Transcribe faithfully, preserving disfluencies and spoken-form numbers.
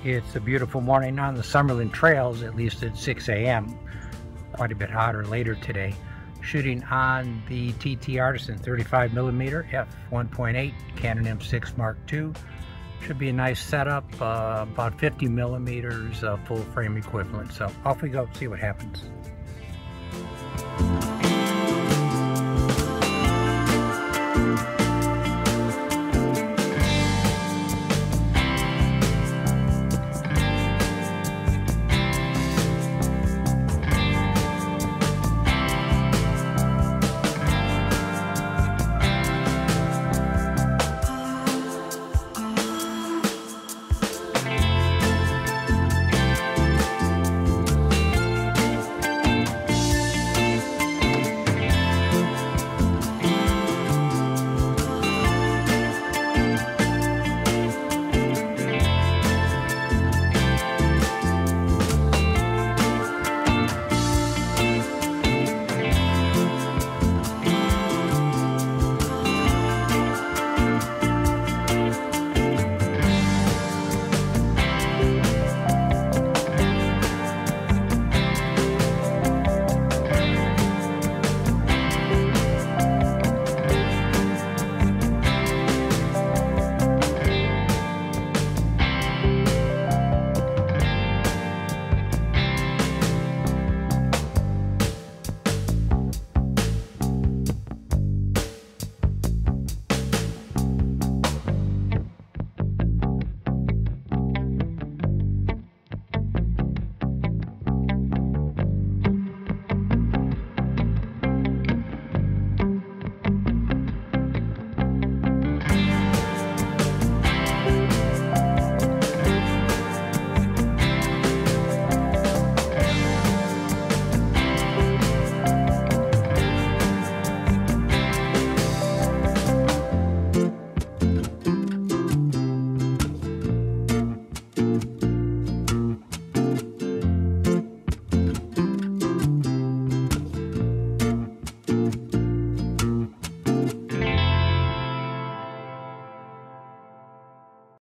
It's a beautiful morning on the Summerlin trails, at least at six A M Quite a bit hotter later today. Shooting on the T T Artisan thirty-five millimeter f one point eight Canon M six Mark two. Should be a nice setup, uh, about fifty millimeters uh, full frame equivalent. So off we go, see what happens.